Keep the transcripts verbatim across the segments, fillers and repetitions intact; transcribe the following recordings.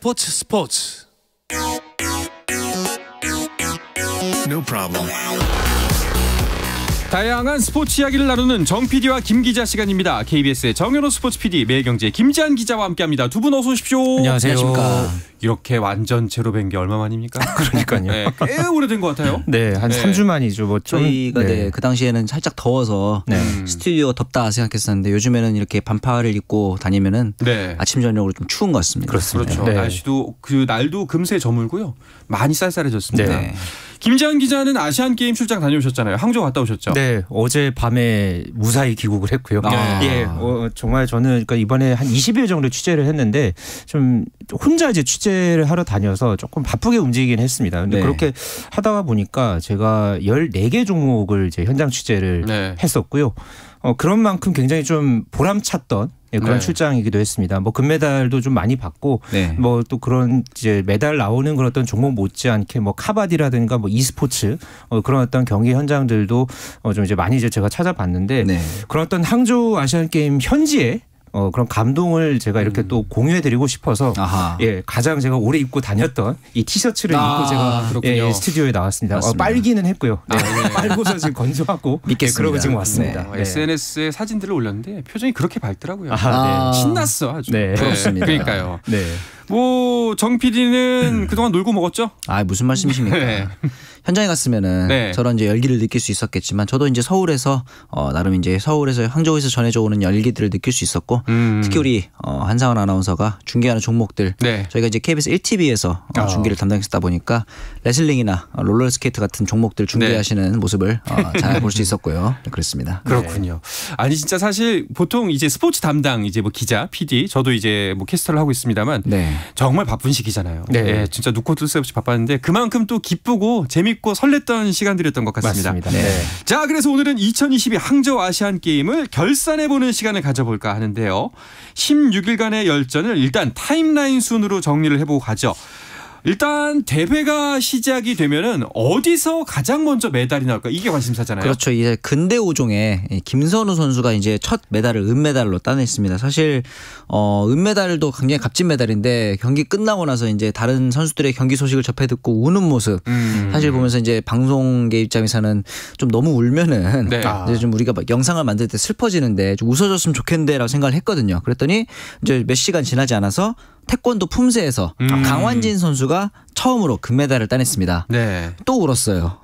스포츠 스포츠. No problem. 다양한 스포츠 이야기를 나누는 정 피디와 김 기자 시간입니다. 케이비에스의 정현호 스포츠 피디, 매일경제 김지한 기자와 함께합니다. 두 분 어서 오십시오. 안녕하세요. 안녕하십니까. 이렇게 완전체로 뵌 게 얼마 만입니까? 그러니까요. 네, 꽤 오래된 것 같아요. 네, 한 네. 삼 주 만이죠. 뭐 좀, 저희가 네. 네, 그 당시에는 살짝 더워서 네. 스튜디오가 덥다 생각했었는데 요즘에는 이렇게 반팔을 입고 다니면은 네. 아침 저녁으로 좀 추운 것 같습니다. 그렇습니다. 그렇죠. 네. 날씨도 그 날도 금세 저물고요. 많이 쌀쌀해졌습니다. 네. 김지한 기자는 아시안 게임 출장 다녀오셨잖아요. 항저우 갔다 오셨죠? 네, 어제 밤에 무사히 귀국을 했고요. 아. 예, 어, 정말 저는 그러니까 이번에 한 이십 일 정도 취재를 했는데 좀 혼자 이제 취재를 하러 다녀서 조금 바쁘게 움직이긴 했습니다. 근데 네. 그렇게 하다가 보니까 제가 열네 개 종목을 이제 현장 취재를 네. 했었고요. 어, 그런 만큼 굉장히 좀 보람찼던 예, 그런 네. 출장이기도 했습니다. 뭐 금메달도 좀 많이 받고 네. 뭐 또 그런 이제 메달 나오는 그런 어떤 종목 못지않게 뭐 카바디라든가 뭐 e스포츠 어, 그런 어떤 경기 현장들도 어, 좀 이제 많이 이제 제가 찾아봤는데 네. 그런 어떤 항저우 아시안 게임 현지에 어, 그런 감동을 제가 이렇게 음. 또 공유해드리고 싶어서 아하. 예 가장 제가 오래 입고 다녔던 이 티셔츠를 아, 입고 제가 그렇군요. 예, 스튜디오에 나왔습니다. 어, 맞습니다. 빨기는 했고요. 네. 네. 빨고서 지금 건조하고 믿겠습니다. 예, 그러고 지금 왔습니다. 어, 네. 에스엔에스에 사진들을 올렸는데 표정이 그렇게 밝더라고요. 아, 네. 신났어 아주. 네. 부럽습니다. 그러니까요. 네. 뭐 정 피디는 그동안 놀고 먹었죠? 아 무슨 말씀이십니까? 네. 현장에 갔으면은 네. 저런 이제 열기를 느낄 수 있었겠지만 저도 이제 서울에서 어, 나름 이제 서울에서 항저우에서 전해져 오는 열기들을 느낄 수 있었고 음. 특히 우리 어, 한상원 아나운서가 중계하는 종목들 네. 저희가 이제 케이비에스 일 티비에서 어, 아. 중계를 담당했다 보니까 레슬링이나 어, 롤러스케이트 같은 종목들 중계하시는 모습을 어, 잘 볼 수 있었고요. 그렇습니다. 그렇군요. 아니 진짜 사실 보통 이제 스포츠 담당 이제 뭐 기자, 피디, 저도 이제 뭐 캐스터를 하고 있습니다만 네. 정말 바쁜 시기잖아요. 네. 예, 진짜 눈코 뜰 새 없이 바빴는데 그만큼 또 기쁘고 재밌고 설렜던 시간들이었던 것 같습니다. 맞습니다. 네. 네. 자, 그래서 오늘은 이천이십이 항저우 아시안 게임을 결산해보는 시간을 가져볼까 하는데요. 십육 일간의 열전을 일단 타임라인 순으로 정리를 해보고 가죠. 일단 대회가 시작이 되면은 어디서 가장 먼저 메달이 나올까 이게 관심사잖아요. 그렇죠. 이제 근대 오종에 김선우 선수가 이제 첫 메달을 은메달로 따냈습니다. 사실 어 은메달도 굉장히 값진 메달인데 경기 끝나고 나서 이제 다른 선수들의 경기 소식을 접해 듣고 우는 모습 음. 사실 보면서 이제 방송계 입장에서는 좀 너무 울면은 네. 이제 좀 우리가 막 영상을 만들 때 슬퍼지는데 좀 웃어줬으면 좋겠는데라고 생각을 했거든요. 그랬더니 이제 몇 시간 지나지 않아서 태권도 품새에서 음. 강완진 선수가 처음으로 금메달을 따냈습니다. 네. 또 울었어요.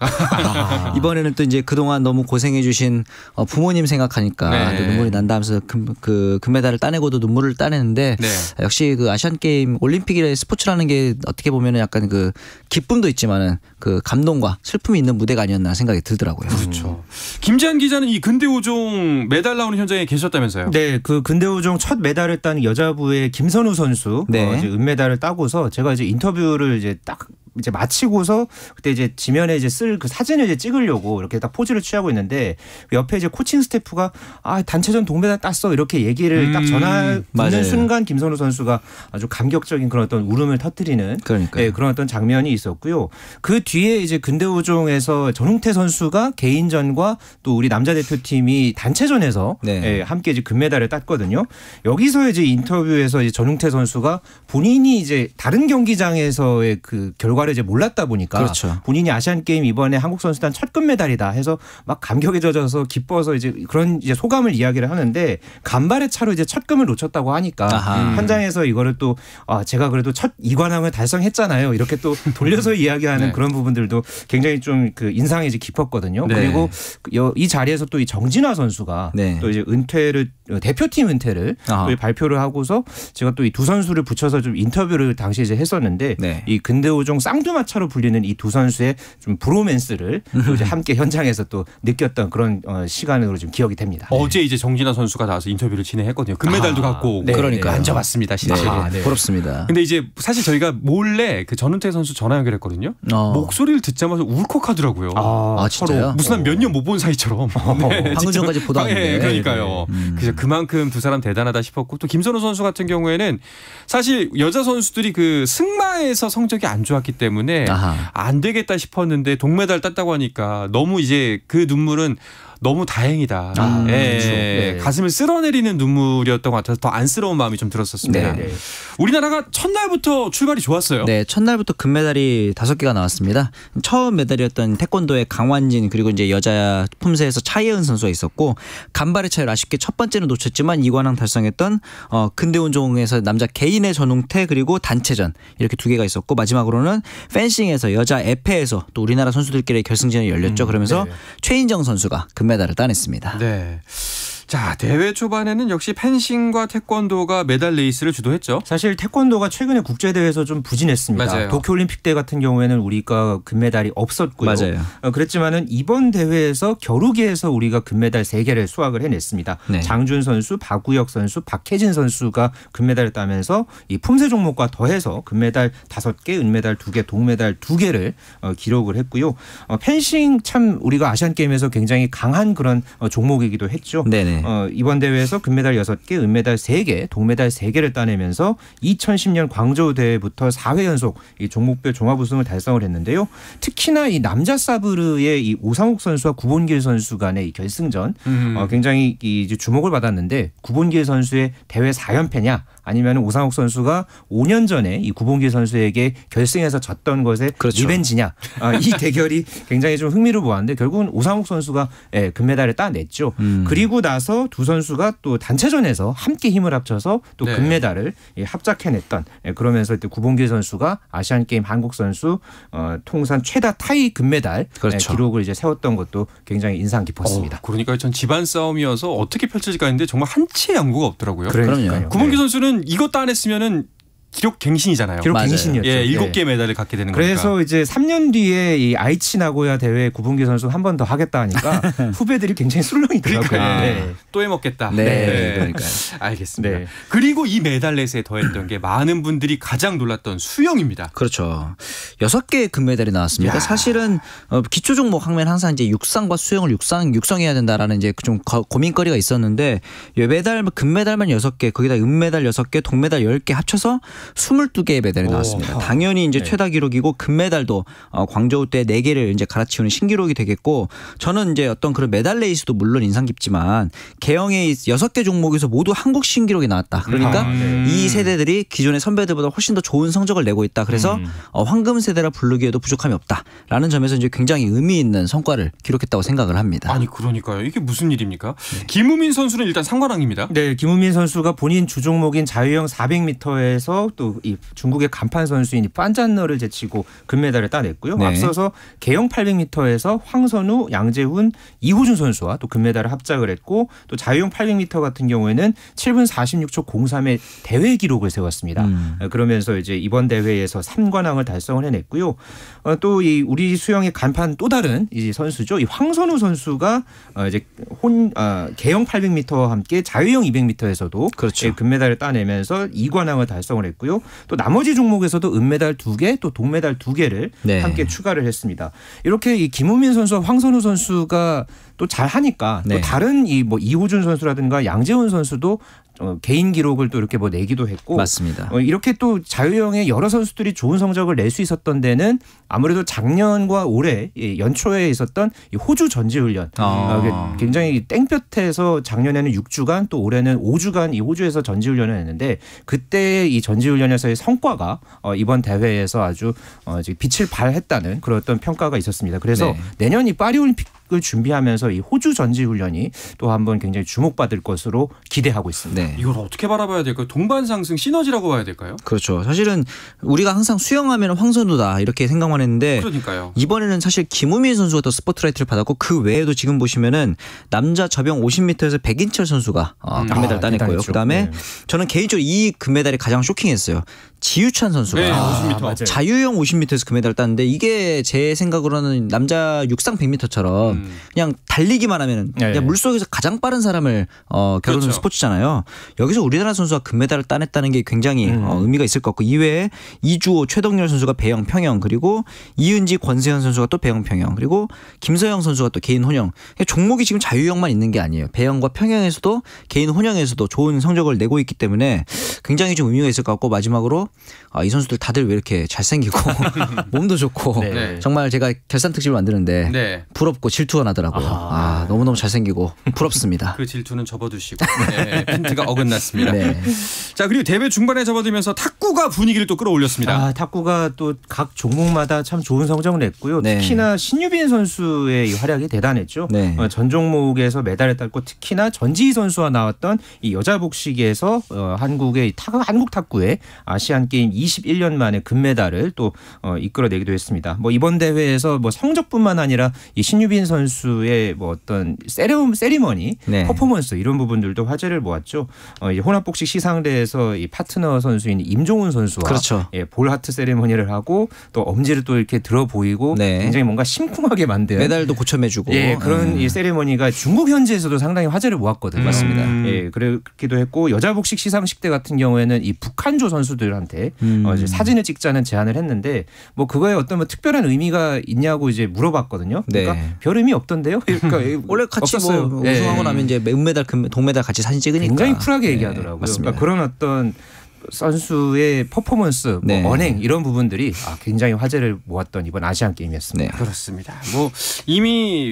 이번에는 또 이제 그동안 너무 고생해주신 부모님 생각하니까 네. 또 눈물이 난다 하면서 금, 그 금메달을 따내고도 눈물을 따내는데 네. 역시 그 아시안 게임 올림픽이라 스포츠라는 게 어떻게 보면 약간 그 기쁨도 있지만은 그 감동과 슬픔이 있는 무대가 아니었나 생각이 들더라고요. 그렇죠. 김지한 기자는 이 근대 오종 메달 나오는 현장에 계셨다면서요? 네, 그 근대오종 첫 메달을 딴 여자부의 김선우 선수 네. 어, 이제 은메달을 따고서 제가 이제 인터뷰를 이제 딱 이제 마치고서 그때 이제 지면에 이제 쓸 그 사진을 이제 찍으려고 이렇게 딱 포즈를 취하고 있는데 옆에 이제 코칭 스태프가 아 단체전 동메달 땄어 이렇게 얘기를 음, 딱 전화 맞아요. 듣는 순간 김선우 선수가 아주 감격적인 그런 어떤 울음을 터뜨리는 그러니까요. 네, 그런 어떤 장면이 있었고요. 그 뒤에 이제 근대오종에서 전웅태 선수가 개인전과 또 우리 남자 대표팀이 단체전에서 네. 예, 함께 이제 금메달을 땄거든요. 여기서 이제 인터뷰에서 이제 전웅태 선수가 본인이 이제 다른 경기장에서의 그 결과를 이제 몰랐다 보니까 그렇죠. 본인이 아시안 게임 이번에 한국 선수단 첫 금메달이다 해서 막 감격에 젖어서 기뻐서 이제 그런 이제 소감을 이야기를 하는데 간발의 차로 이제 첫 금을 놓쳤다고 하니까 아하. 현장에서 이거를 또 아, 제가 그래도 첫 이관왕을 달성했잖아요. 이렇게 또 돌려서 이야기하는 네. 그런 부분들도 굉장히 좀 그 인상이 이제 깊었거든요. 네. 그리고 이 자리에서 또 이 정진화 선수가 네. 또 이제 은퇴를 대표팀 은퇴를 아하. 또 발표를 하고서 제가 또 이 두 선수를 붙여서 좀 인터뷰를 당시 이제 했었는데 네. 이 근대오종 쌍두마차로 불리는 이 두 선수의 좀 브로맨스를 또 이제 함께 현장에서 또 느꼈던 그런 어, 시간으로 좀 기억이 됩니다. 어제 이제 정진아 선수가 나와서 인터뷰를 진행했거든요. 금메달도 아, 갖고 오고 네. 그러니까요. 만져봤습니다. 실제. 네. 네. 부럽습니다. 근데 이제 사실 저희가 몰래 그 전은태 선수 전화 연결했거든요. 어. 목소리를 듣자마자 울컥하더라고요. 아, 진짜요? 무슨 한 몇 년 못 본 사이처럼. 네, 방금 진짜. 전까지 보다 예, 왔는데. 그러니까요. 음. 그래서 그만큼 두 사람 대단하다 싶었고 또 김선우 선수 같은 경우에는 사실 여자 선수들이 그 승마에서 성적이 안 좋았기 때문에 아하. 안 되겠다 싶었는데 동메달 땄다고 하니까 너무 이제 그 눈물은 너무 다행이다. 아, 예, 그렇죠. 네. 가슴을 쓸어내리는 눈물이었던 것 같아서 더 안쓰러운 마음이 좀 들었었습니다. 네, 네. 우리나라가 첫날부터 출발이 좋았어요. 네, 첫날부터 금메달이 다섯 개가 나왔습니다. 처음 메달이었던 태권도의 강완진 그리고 이제 여자 품새에서 차예은 선수가 있었고 간발의 차이로 아쉽게 첫 번째는 놓쳤지만 이관왕 달성했던 어, 근대운동에서 남자 개인의 전웅태 그리고 단체전 이렇게 두 개가 있었고 마지막으로는 펜싱에서 여자 에페에서 또 우리나라 선수들끼리 결승전이 열렸죠. 그러면서 네. 최인정 선수가 금메달을 따냈습니다. 네. 자, 대회 초반에는 역시 펜싱과 태권도가 메달 레이스를 주도했죠. 사실 태권도가 최근에 국제대회에서 좀 부진했습니다. 맞아요. 도쿄올림픽 때 같은 경우에는 우리가 금메달이 없었고요. 맞아요. 어, 그랬지만은 이번 대회에서 겨루기에서 우리가 금메달 세 개를 수확을 해냈습니다. 네. 장준 선수, 박우혁 선수, 박혜진 선수가 금메달을 따면서 이 품새 종목과 더해서 금메달 다섯 개, 은메달 두 개, 동메달 두 개를 어, 기록을 했고요. 어, 펜싱 참 우리가 아시안 게임에서 굉장히 강한 그런 어, 종목이기도 했죠. 네네. 어, 이번 대회에서 금메달 여섯 개, 은메달 세 개, 동메달 세 개를 따내면서 이천십 년 광저우 대회부터 사 회 연속 이 종목별 종합 우승을 달성을 했는데요. 특히나 이 남자 사브르의 이 오상욱 선수와 구본길 선수 간의 이 결승전 음. 어, 굉장히 이 이제 주목을 받았는데 구본길 선수의 대회 사 연패냐 아니면 오상욱 선수가 오 년 전에 이 구본길 선수에게 결승에서 졌던 것의 그렇죠. 리벤지냐 아, 이 대결이 굉장히 좀 흥미를 보았는데 결국은 오상욱 선수가 예, 금메달을 따냈죠. 음. 그리고 나서 두 선수가 또 단체전에서 함께 힘을 합쳐서 또 네. 금메달을 예, 합작해냈던 예, 그러면서 또 구본길 선수가 아시안 게임 한국 선수 어, 통산 최다 타이 금메달 그렇죠. 예, 기록을 이제 세웠던 것도 굉장히 인상 깊었습니다. 어, 그러니까 전 집안 싸움이어서 어떻게 펼쳐질까 했는데 정말 한치의 양보가 없더라고요. 그러니까요. 그럼요. 구본길 네. 선수는 이거 따냈으면은 기록 갱신이잖아요. 기록 맞아요. 갱신이었죠. 예, 일곱 네. 개 메달을 갖게 되는 그래서 거니까. 이제 삼 년 뒤에 이 아이치 나고야 대회 구본길 선수 한 번 더 하겠다 하니까 후배들이 굉장히 술렁이더라고요. 그러니까 네. 또 해먹겠다. 네, 그러니까요. 알겠습니다. 네. 그리고 이 메달 레이스에 더했던 게 많은 분들이 가장 놀랐던 수영입니다. 그렇죠. 여섯 개의 금메달이 나왔습니다. 야. 사실은 어, 기초 종목 하면 항상 이제 육상과 수영을 육상 육성해야 된다라는 이제 좀 거, 고민거리가 있었는데 메달 금메달만 여섯 개, 거기다 은메달 여섯 개, 동메달 열 개 합쳐서 스물두 개의 메달이 오. 나왔습니다. 당연히 이제 네. 최다 기록이고 금메달도 어, 광저우 때 네 개를 이제 갈아치우는 신기록이 되겠고 저는 이제 어떤 그런 메달 레이스도 물론 인상 깊지만 개영의 여섯 개 종목에서 모두 한국 신기록이 나왔다. 그러니까 아, 네. 이 세대들이 기존의 선배들보다 훨씬 더 좋은 성적을 내고 있다. 그래서 음. 어, 황금 세대라 부르기에도 부족함이 없다라는 점에서 이제 굉장히 의미 있는 성과를 기록했다고 생각을 합니다. 아니 그러니까요. 이게 무슨 일입니까? 김우민 선수는 일단 상관왕입니다. 네, 김우민 선수가 본인 주종목인 자유형 사백 미터에서 또 이 중국의 간판 선수인 판잔너를 제치고 금메달을 따냈고요. 네. 앞서서 개영 팔백 미터에서 황선우, 양재훈, 이호준 선수와 또 금메달을 합작을 했고 또 자유형 팔백 미터 같은 경우에는 칠 분 사십육 초 공삼의 대회 기록을 세웠습니다. 음. 그러면서 이제 이번 대회에서 삼 관왕을 달성을 해냈고요. 어, 또 이 우리 수영의 간판 또 다른 이 선수죠. 이 황선우 선수가 어, 이제 혼 어, 개영 팔백 미터와 함께 자유형 이백 미터에서도 그렇죠. 예, 금메달을 따내면서 이 관왕을 달성을 했고요. 또 나머지 종목에서도 은메달 두 개, 또 동메달 두 개를 네. 함께 추가를 했습니다. 이렇게 이 김우민 선수와 황선우 선수가 또 잘하니까 네. 또 다른 이 뭐 이호준 선수라든가 양재훈 선수도 어, 개인 기록을 또 이렇게 뭐 내기도 했고 맞습니다. 어, 이렇게 또 자유형의 여러 선수들이 좋은 성적을 낼 수 있었던 데는 아무래도 작년과 올해 예, 연초에 있었던 이 호주 전지훈련 아. 어, 굉장히 땡볕에서 작년에는 육 주간 또 올해는 오 주간 이 호주에서 전지훈련을 했는데 그때 이 전지훈련에서의 성과가 어, 이번 대회에서 아주 어, 이제 빛을 발했다는 그런 어떤 평가가 있었습니다. 그래서 네. 내년 이 파리올림픽을 준비하면서 이 호주 전지훈련이 또 한번 굉장히 주목받을 것으로 기대하고 있습니다. 네. 이걸 어떻게 바라봐야 될까요? 동반 상승 시너지라고 봐야 될까요? 그렇죠. 사실은 우리가 항상 수영하면 황선우다 이렇게 생각만 했는데 그러니까요. 이번에는 사실 김우민 선수가 더 스포트라이트를 받았고 그 외에도 지금 보시면은 남자 접영 오십 미터에서 백인철 선수가 어, 음. 금메달 아, 따냈고요. 대단했죠. 그다음에 네. 저는 개인적으로 이 금메달이 가장 쇼킹했어요. 지유찬 선수가 네, 오십 미터. 맞아요. 자유형 오십 미터에서 금메달을 땄는데 이게 제 생각으로는 남자 육상 백 미터처럼 음. 그냥 달리기만 하면 네. 그냥 물속에서 가장 빠른 사람을 어, 겨루는 그렇죠. 스포츠잖아요. 여기서 우리나라 선수가 금메달을 따냈다는 게 굉장히 음. 어, 의미가 있을 것 같고 이외에 이주호, 최덕렬 선수가 배영 평영 그리고 이은지, 권세현 선수가 또 배영 평영 그리고 김서영 선수가 또 개인 혼영. 종목이 지금 자유형만 있는 게 아니에요. 배영과 평영에서도 개인 혼영에서도 좋은 성적을 내고 있기 때문에 굉장히 좀 의미가 있을 것 같고 마지막으로 아, 이 선수들 다들 왜 이렇게 잘생기고 몸도 좋고 네. 네. 정말 제가 결산 특집을 만드는데 네. 부럽고 질투 질투가 나더라고요. 아, 너무너무 잘생기고 부럽습니다. 그 질투는 접어두시고 네, 핀트가 어긋났습니다. 네. 자, 그리고 대회 중반에 접어들면서 탁구가 분위기를 또 끌어올렸습니다. 아, 탁구가 또 각 종목마다 참 좋은 성적을 냈고요. 네. 특히나 신유빈 선수의 이 활약이 대단했죠. 네. 어, 전 종목에서 메달을 땄고 특히나 전지희 선수와 나왔던 이 여자 복식에서 어, 한국의 탁, 한국 탁구의 아시안 게임 이십일 년 만에 금메달을 또 어, 이끌어내기도 했습니다. 뭐 이번 대회에서 뭐 성적뿐만 아니라 이 신유빈 선수의 뭐 어떤 세레모, 세리머니, 네. 퍼포먼스 이런 부분들도 화제를 모았죠. 어, 이제 혼합복식 시상대에서 이 파트너 선수인 임종훈 선수와 그렇죠. 예, 볼 하트 세리머니를 하고 또 엄지를 또 이렇게 들어 보이고 네. 굉장히 뭔가 심쿵하게 만든 메달도 고쳐매주고 예, 그런 음. 이 세리머니가 중국 현지에서도 상당히 화제를 모았거든요. 음. 맞습니다. 예, 그렇기도 했고 여자 복식 시상식 때 같은 경우에는 이 북한조 선수들한테 음. 어, 이제 사진을 찍자는 제안을 했는데 뭐 그거에 어떤 뭐 특별한 의미가 있냐고 이제 물어봤거든요. 그러니까 네. 별 의미 없던데요. 그러니까 원래 같이 없었어요. 뭐 우승하고 예. 나면 이제 은메달, 금, 동메달 같이 사진 찍으니까 굉장히 쿨하게 얘기하더라고요. 네, 맞습니다. 그러니까 그런 어떤 선수의 퍼포먼스, 네. 뭐 언행 이런 부분들이 아, 굉장히 화제를 모았던 이번 아시안 게임이었습니다. 네. 그렇습니다. 뭐 이미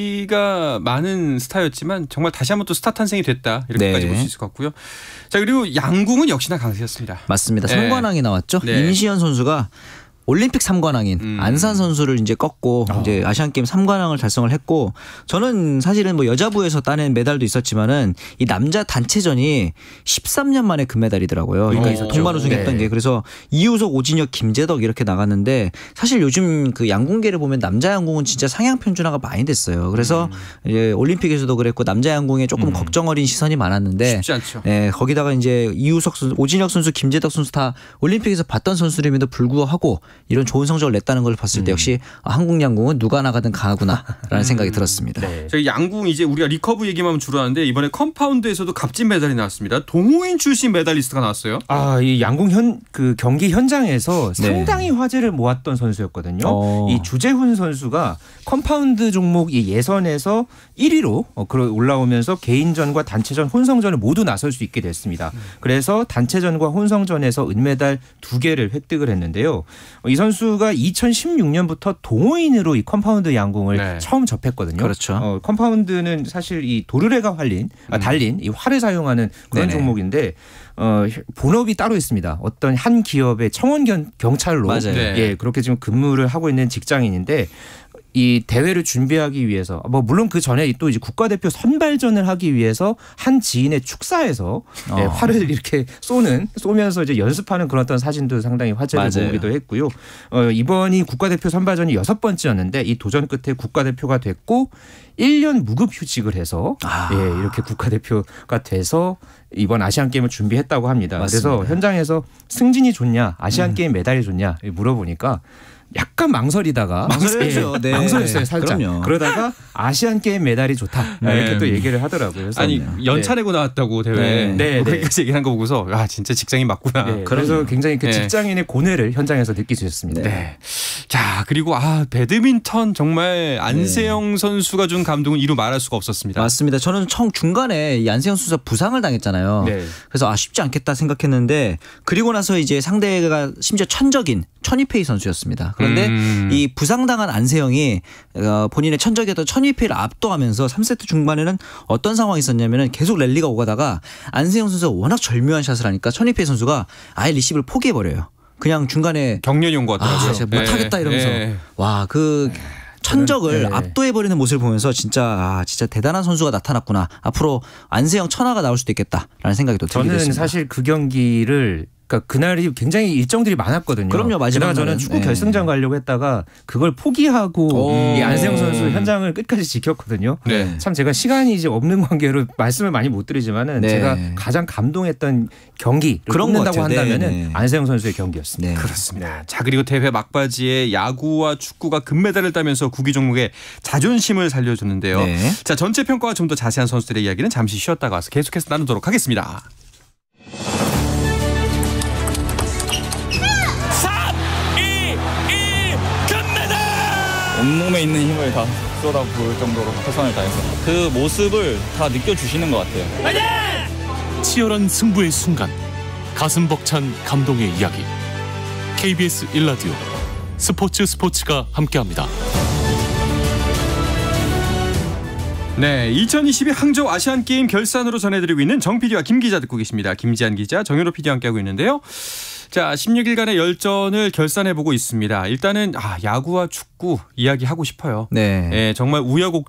인기가 많은 스타였지만 정말 다시 한번 또 스타 탄생이 됐다 이렇게까지 네. 볼 수 있을 것 같고요. 자, 그리고 양궁은 역시나 강세였습니다. 맞습니다. 삼관왕이 나왔죠. 네. 임시현 선수가 올림픽 삼관왕인 음. 안산 선수를 이제 꺾고 어. 이제 아시안 게임 삼관왕을 달성을 했고 저는 사실은 뭐 여자부에서 따낸 메달도 있었지만은 이 남자 단체전이 십삼 년 만에 금메달이더라고요. 그러니까 어. 동반 우승했던 네. 게 그래서 이우석, 오진혁, 김재덕 이렇게 나갔는데 사실 요즘 그 양궁계를 보면 남자 양궁은 진짜 상향 편준화가 많이 됐어요. 그래서 음. 이제 올림픽에서도 그랬고 남자 양궁에 조금 음. 걱정 어린 시선이 많았는데 쉽지 않죠. 네, 거기다가 이제 이우석 선수, 오진혁 선수, 김재덕 선수 다 올림픽에서 봤던 선수임에도 불구하고 이런 좋은 성적을 냈다는 걸 봤을 때 역시 아, 한국 양궁은 누가 나가든 강하구나라는 생각이 들었습니다. 네. 저희 양궁 이제 우리가 리커브 얘기만 주로 하는데 이번에 컴파운드에서도 값진 메달이 나왔습니다. 동호인 출신 메달리스트가 나왔어요. 아, 이 양궁 현 그 경기 현장에서 네. 상당히 화제를 모았던 선수였거든요. 어. 이 주재훈 선수가 컴파운드 종목 이 예선에서 일 위로 올라오면서 개인전과 단체전, 혼성전을 모두 나설 수 있게 됐습니다. 그래서 단체전과 혼성전에서 은메달 두 개를 획득을 했는데요. 이 선수가 이천십육 년부터 동호인으로 이 컴파운드 양궁을 네. 처음 접했거든요. 그렇죠. 어, 컴파운드는 사실 이 도르래가 활린, 아, 달린 이 활을 사용하는 그런 네네. 종목인데 어, 본업이 따로 있습니다. 어떤 한 기업의 청원 경찰로 네. 예, 그렇게 지금 근무를 하고 있는 직장인인데 이 대회를 준비하기 위해서 뭐 물론 그 전에 또 이제 국가대표 선발전을 하기 위해서 한 지인의 축사에서 어. 네, 활을 이렇게 쏘는 쏘면서 이제 연습하는 그런 어떤 사진도 상당히 화제를 맞아요. 모으기도 했고요. 어, 이번이 국가대표 선발전이 여섯 번째였는데 이 도전 끝에 국가대표가 됐고 일 년 무급 휴직을 해서 아. 예, 이렇게 국가대표가 돼서 이번 아시안 게임을 준비했다고 합니다. 맞습니다. 그래서 현장에서 승진이 좋냐, 아시안 음. 게임 메달이 좋냐 물어보니까. 약간 망설이다가 망설였죠. 네. 네. 망설였어요 살짝. 그럼요. 그러다가 아시안 게임 메달이 좋다 네. 이렇게 또 얘기를 하더라고요. 그래서 아니 연차 내고 네. 나왔다고 대회. 네. 네. 거기까지 얘기한 거 보고서 아 진짜 직장인 맞구나. 네. 그래서 굉장히 그 직장인의 고뇌를 현장에서 느낄 수 있었습니다. 네. 네. 자 그리고 아 배드민턴 정말 안세영 네. 선수가 준 감동은 이루 말할 수가 없었습니다. 맞습니다. 저는 청 중간에 이 안세영 선수가 부상을 당했잖아요. 네. 그래서 아 쉽지 않겠다 생각했는데 그리고 나서 이제 상대가 심지어 천적인 천이페이 선수였습니다. 그런데 음. 이 부상당한 안세영이 본인의 천적이었던 천이페이를 압도하면서 삼 세트 중반에는 어떤 상황이 있었냐면은 계속 랠리가 오가다가 안세영 선수가 워낙 절묘한 샷을 하니까 천이페이 선수가 아예 리시브를 포기해버려요. 그냥 중간에 경련이 온 것 같더라고요. 아, 진짜 못하겠다 이러면서 네. 와, 그 천적을 네. 압도해버리는 모습을 보면서 진짜 아, 진짜 대단한 선수가 나타났구나. 앞으로 안세영 천하가 나올 수도 있겠다라는 생각이 또 들게 됐습니다. 저는 사실 그 경기를 그러니까 그날이 굉장히 일정들이 많았거든요. 그럼요. 마지막 저는 축구 네. 결승전 가려고 했다가 그걸 포기하고 이 안세영 선수 현장을 끝까지 지켰거든요. 네. 참 제가 시간이 이제 없는 관계로 말씀을 많이 못 드리지만은 네. 제가 가장 감동했던 경기 그런 꼽는다고 한다면은 네. 안세영 선수의 경기였습니다. 네. 그렇습니다. 자 그리고 대회 막바지에 야구와 축구가 금메달을 따면서 구기 종목의 자존심을 살려줬는데요. 네. 자 전체 평가와 좀 더 자세한 선수들의 이야기는 잠시 쉬었다가 와서 계속해서 나누도록 하겠습니다. 온몸에 있는 힘을 다 쏟아부을 정도로 최선을 다해서 그 모습을 다 느껴주시는 것 같아요. 치열한 승부의 순간 가슴 벅찬 감동의 이야기 케이비에스 일 라디오 스포츠 스포츠가 함께합니다. 네, 이천이십이 항저우 아시안게임 결산으로 전해드리고 있는 정 피디와 김 기자 듣고 계십니다. 김지한 기자, 정현호 피디와 함께하고 있는데요. 자, 십육 일간의 열전을 결산해보고 있습니다. 일단은 아, 야구와 축구 이야기하고 싶어요. 네. 예, 정말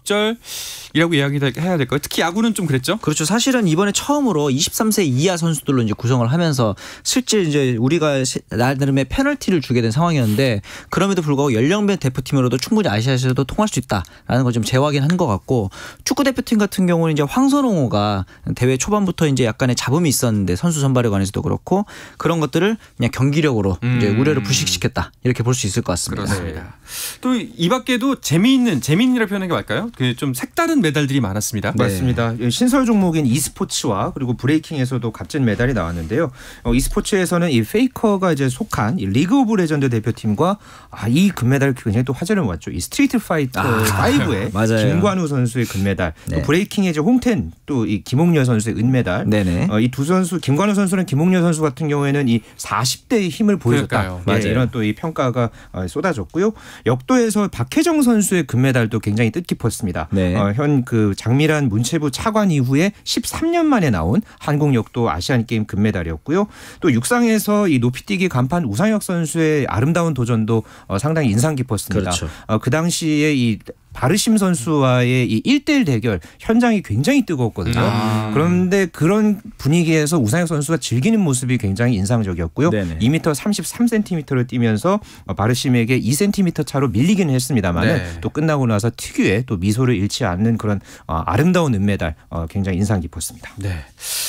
우여곡절이라고 이야기해야 될 거예요. 특히 야구는 좀 그랬죠? 그렇죠. 사실은 이번에 처음으로 이십삼 세 이하 선수들로 이제 구성을 하면서 실제 이제 우리가 나름의 페널티를 주게 된 상황이었는데 그럼에도 불구하고 연령별 대표팀으로도 충분히 아시아에서도 통할 수 있다라는 걸 좀 재확인한 것 같고 축구 대표팀 같은 경우는 이제 황선홍호가 대회 초반부터 이제 약간의 잡음이 있었는데 선수 선발에 관해서도 그렇고 그런 것들을 그냥 경기력으로 음. 이제 우려를 불식시켰다 이렇게 볼 수 있을 것 같습니다. 그렇습니다. 또 이 밖에도 재미있는 재미있는이라 표현한 게 맞을까요? 그 좀 색다른 메달들이 많았습니다. 네. 맞습니다. 신설 종목인 e스포츠와 그리고 브레이킹에서도 값진 메달이 나왔는데요. 어, e스포츠에서는 이 페이커가 이제 속한 이 리그 오브 레전드 대표팀과 아, 이 금메달 굉장히 또 화제를 모았죠. 이 스트리트 파이터 아, 오의 김관우 선수의 금메달, 네. 또 브레이킹의 이제 홍텐 또 이 김홍렬 선수의 은메달. 네네. 어, 이 두 선수 김관우 선수랑 김홍렬 선수 같은 경우에는 이 사십 대의 힘을 보여줬다. 그러니까요. 예, 맞아요. 이런 또 이 평가가 어, 쏟아졌고요. 역도에서 박혜정 선수의 금메달도 굉장히 뜻깊었습니다. 네. 어, 현 그 장미란 문체부 차관 이후에 십삼 년 만에 나온 한국 역도 아시안 게임 금메달이었고요. 또 육상에서 이 높이뛰기 간판 우상혁 선수의 아름다운 도전도 어, 상당히 인상 깊었습니다. 그렇죠. 어, 그 당시에 이 바르심 선수와의 이 일 대일 대결 현장이 굉장히 뜨거웠거든요. 아. 그런데 그런 분위기에서 우상혁 선수가 즐기는 모습이 굉장히 인상적이었고요. 네네. 이 미터 삼십삼 센티미터를 뛰면서 바르심에게 이 센티미터 차로 밀리기는 했습니다만 네. 또 끝나고 나서 특유의 또 미소를 잃지 않는 그런 아름다운 은메달 굉장히 인상 깊었습니다. 네.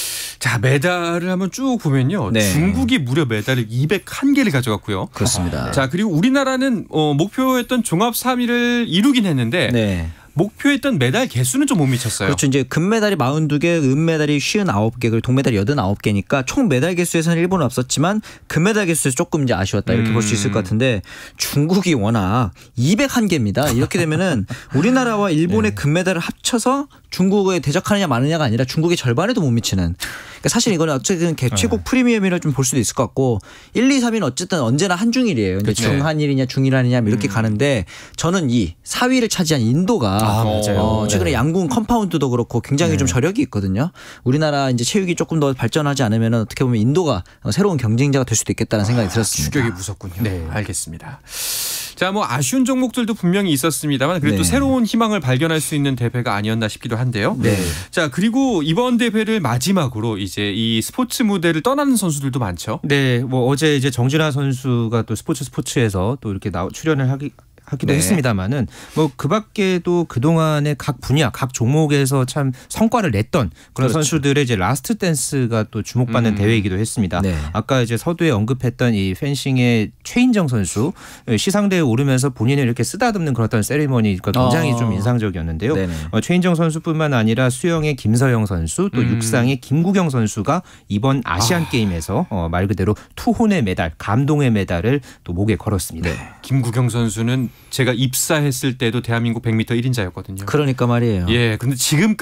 자, 메달을 한번 쭉 보면요. 네. 중국이 무려 메달을 이백일 개를 가져갔고요. 그렇습니다. 자, 그리고 우리나라는 어, 목표했던 종합 삼 위를 이루긴 했는데 네. 목표했던 메달 개수는 좀 못 미쳤어요. 그렇죠. 이제 금메달이 사십이 개, 은메달이 오십구 개, 그리고 동메달이 팔십구 개니까 총 메달 개수에서는 일본은 앞섰지만 금메달 개수에서 조금 이제 아쉬웠다 이렇게 음. 볼 수 있을 것 같은데 중국이 워낙 이백일 개입니다. 이렇게 되면은 우리나라와 일본의 네. 금메달을 합쳐서 중국에 대적하느냐 마느냐가 아니라 중국의 절반에도 못 미치는. 그러니까 사실 이거는 어쨌든 개최국 프리미엄이라 좀 볼 수도 있을 것 같고 일, 이, 삼 위는 어쨌든 언제나 한중일이에요. 이제 그렇죠. 중한일이냐 중일한이냐 이렇게 음. 가는데 저는 이 사 위를 차지한 인도가 아, 맞아요. 어, 최근에 네. 양궁 컴파운드도 그렇고 굉장히 네. 좀 저력이 있거든요. 우리나라 이제 체육이 조금 더 발전하지 않으면 어떻게 보면 인도가 새로운 경쟁자가 될 수도 있겠다는 생각이 들었습니다. 추격이 무섭군요. 네. 알겠습니다. 자, 뭐 아쉬운 종목들도 분명히 있었습니다만 그래도 네. 새로운 희망을 발견할 수 있는 대회가 아니었나 싶기도 한데요. 네. 자, 그리고 이번 대회를 마지막으로 이제 이 스포츠 무대를 떠나는 선수들도 많죠. 네, 뭐 어제 이제 정진아 선수가 또 스포츠 스포츠에서 또 이렇게 나 출연을 하기. 하기도 네. 했습니다만은 뭐 그밖에도 그 동안의 각 분야, 각 종목에서 참 성과를 냈던 그런 그렇죠. 선수들의 이제 라스트 댄스가 또 주목받는 음. 대회이기도 했습니다. 네. 아까 이제 서두에 언급했던 이 펜싱의 최인정 선수 시상대에 오르면서 본인을 이렇게 쓰다듬는 그런 어떤 세리머니가 굉장히 어. 좀 인상적이었는데요. 네네. 어, 최인정 선수뿐만 아니라 수영의 김서영 선수, 또 음. 육상의 김구경 선수가 이번 아시안 아. 게임에서 어, 말 그대로 투혼의 메달, 감동의 메달을 또 목에 걸었습니다. 김구경 선수는 제가 입사했을 때도 대한민국 백 미터 일 인자였거든요. 그러니까 말이에요. 예, 근데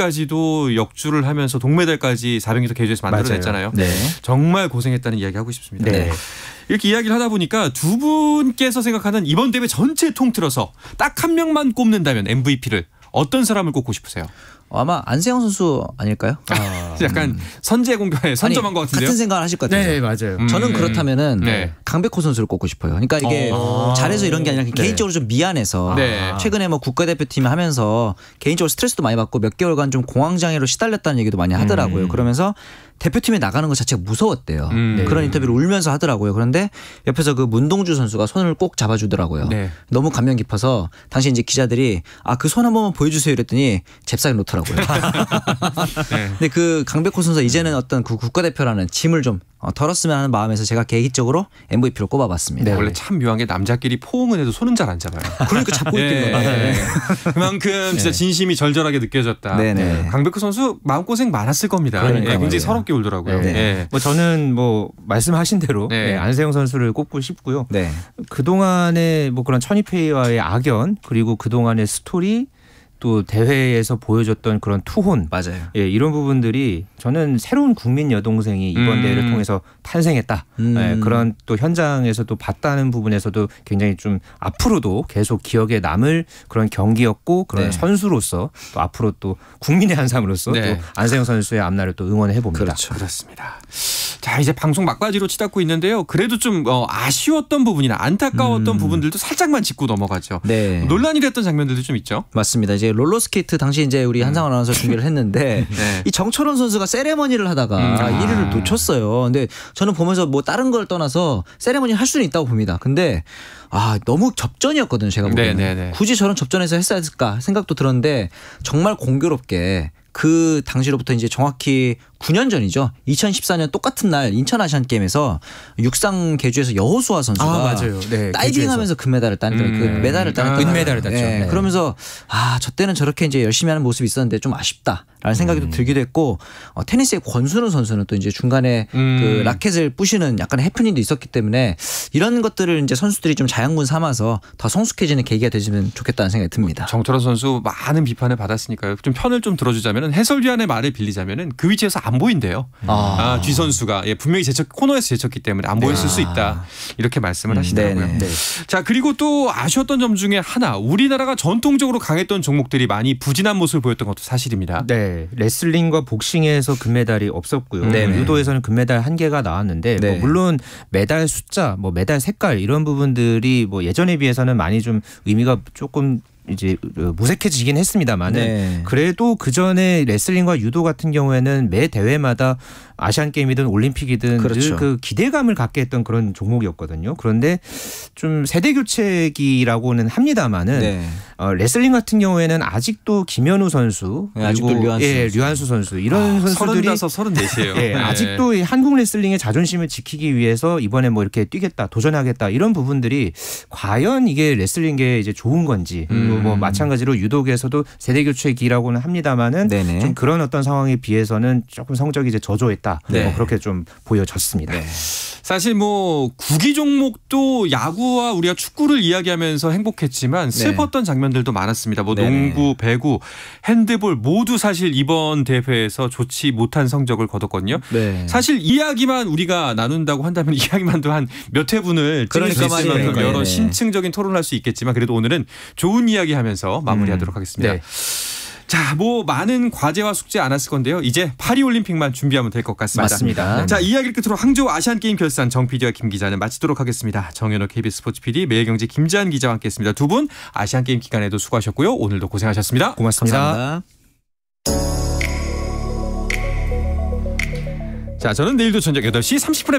지금까지도 역주를 하면서 동메달까지 사백 미터 계주에서 만들어냈잖아요. 네. 정말 고생했다는 이야기 하고 싶습니다. 네. 이렇게 이야기를 하다 보니까 두 분께서 생각하는 이번 대회 전체 통틀어서 딱 한 명만 꼽는다면 엠브이피를 어떤 사람을 꼽고 싶으세요? 아마 안세영 선수 아닐까요? 아, 약간 선제 공격에 선점한 아니, 것 같은데요. 같은 생각을 하실 것 같아요. 네, 맞아요. 음. 저는 그렇다면은 네. 강백호 선수를 꼽고 싶어요. 그러니까 이게 어. 잘해서 이런 게 아니라 네. 개인적으로 좀 미안해서 네. 최근에 뭐 국가대표팀 하면서 개인적으로 스트레스도 많이 받고 몇 개월간 좀 공황장애로 시달렸다는 얘기도 많이 하더라고요. 음. 그러면서 대표팀에 나가는 것 자체가 무서웠대요. 음. 그런 인터뷰를 울면서 하더라고요. 그런데 옆에서 그 문동주 선수가 손을 꼭 잡아주더라고요. 네. 너무 감명 깊어서 당시 이제 기자들이 아 그 손 한 번만 보여주세요 이랬더니 잽싸게 놓더라고요. 네. 근데 그 강백호 선수 이제는 어떤 그 국가대표라는 짐을 좀 어, 덜었으면 하는 마음에서 제가 개인적으로 엠브이피로 꼽아봤습니다. 원래 참 묘한 게 남자끼리 포옹은 해도 손은 잘 안 잡아요. 그러니까 잡고 예. 있긴 거예요. 그만큼 진짜 진심이 절절하게 느껴졌다. 네네. 강백호 선수 마음고생 많았을 겁니다. 그러니까 예, 굉장히 말이에요. 서럽게 울더라고요. 네. 예. 뭐 저는 뭐 말씀하신 대로 네. 네, 안세영 선수를 꼽고 싶고요. 네. 그 동안의 뭐 그런 천이페이와의 악연 그리고 그 동안의 스토리 또 대회에서 보여줬던 그런 투혼 맞아요. 예, 이런 부분들이 저는 새로운 국민 여동생이 이번 음. 대회를 통해서 탄생했다. 음. 예, 그런 또 현장에서도 봤다는 부분에서도 굉장히 좀 앞으로도 계속 기억에 남을 그런 경기였고 그런 네. 선수로서 또 앞으로 또 국민의 한 사람으로서 네. 또 안세영 선수의 앞날을 또 응원해 봅니다. 그렇죠. 그렇습니다. 자 이제 방송 막바지로 치닫고 있는데요. 그래도 좀 어, 아쉬웠던 부분이나 안타까웠던 음. 부분들도 살짝만 짚고 넘어가죠. 네. 논란이 됐던 장면들도 좀 있죠. 맞습니다. 이제 롤러스케이트 당시 이제 우리 한상원 아나운서 준비를 했는데 네. 이 정철원 선수가 세레머니를 하다가 음. 아. 일 위를 놓쳤어요. 근데 저는 보면서 뭐 다른 걸 떠나서 세레머니 할 수는 있다고 봅니다. 근데 아 너무 접전이었거든요. 제가 보기에는. 네, 네, 네. 굳이 저런 접전에서 했어야 했을까 생각도 들었는데 정말 공교롭게 그 당시로부터 이제 정확히 구 년 전이죠. 이천십사 년 똑같은 날 인천 아시안 게임에서 육상 계주에서 여호수아 선수가 아, 맞아요. 네, 다이빙하면서 금메달을 따는 음. 그 메달을 따는 아, 은메달을 땄죠. 네. 네. 그러면서 아, 저 때는 저렇게 이제 열심히 하는 모습이 있었는데 좀 아쉽다라는 생각이 또 들기도 했고 어, 테니스의 권순우 선수는 또 이제 중간에 음. 그 라켓을 부시는 약간 해프닝도 있었기 때문에 이런 것들을 이제 선수들이 좀 자양분 삼아서 더 성숙해지는 계기가 되시면 좋겠다는 생각이 듭니다. 정철원 선수 많은 비판을 받았으니까요. 좀 편을 좀 들어주자면 해설위원의 말을 빌리자면은 그 위치에서 안 보인대요. 아. 아, 쥐 선수가 예, 분명히 제쳤 코너에서 제쳤기 때문에 안 보였을 수 있다 이렇게 말씀을 하시더라고요. 네네. 네. 자 그리고 또 아쉬웠던 점 중에 하나 우리나라가 전통적으로 강했던 종목들이 많이 부진한 모습을 보였던 것도 사실입니다. 네, 레슬링과 복싱에서 금메달이 없었고요. 네네. 유도에서는 금메달 한 개가 나왔는데 네. 뭐 물론 메달 숫자, 뭐 메달 색깔 이런 부분들이 뭐 예전에 비해서는 많이 좀 의미가 조금 이제 무색해지긴 했습니다만은 네. 그래도 그 전에 레슬링과 유도 같은 경우에는 매 대회마다 아시안 게임이든 올림픽이든 그렇죠. 늘 그 기대감을 갖게 했던 그런 종목이었거든요. 그런데 좀 세대 교체기라고는 합니다만은 네. 어, 레슬링 같은 경우에는 아직도 김현우 선수 네, 아직도 그리고 류한수 예, 선수. 류한수 선수 이런 선수들이 서른다섯, 서른넷이에요. 예, 아직도 이 한국 레슬링의 자존심을 지키기 위해서 이번에 뭐 이렇게 뛰겠다, 도전하겠다 이런 부분들이 과연 이게 레슬링계 이제 좋은 건지 음. 또 뭐 마찬가지로 유도계에서도 세대 교체기라고는 합니다만은 네네. 좀 그런 어떤 상황에 비해서는 조금 성적이 이제 저조했다. 네. 뭐 그렇게 좀 보여졌습니다. 네. 사실 뭐 구기 종목도 야구와 우리가 축구를 이야기하면서 행복했지만 슬펐던 장면들도 많았습니다. 뭐 네네. 농구, 배구, 핸드볼 모두 사실 이번 대회에서 좋지 못한 성적을 거뒀거든요. 네. 사실 이야기만 우리가 나눈다고 한다면 이야기만도 한 몇 회분을 찍을 수 그러니까 있을 만큼 말이에요. 여러 네. 심층적인 토론을 할 수 있겠지만 그래도 오늘은 좋은 이야기 하면서 마무리하도록 음. 하겠습니다. 네. 자, 뭐 많은 과제와 숙제 안 했을 건데요. 이제 파리올림픽만 준비하면 될 것 같습니다. 맞습니다. 자, 이 이야기를 끝으로 항저우 아시안게임 결산 정 피디와 김 기자는 마치도록 하겠습니다. 정현호 케이비에스 스포츠 피디, 매일경제 김지한 기자와 함께했습니다. 두 분 아시안게임 기간에도 수고하셨고요. 오늘도 고생하셨습니다. 고맙습니다. 감사합니다. 자, 저는 내일도 저녁 여덟 시 삼십 분에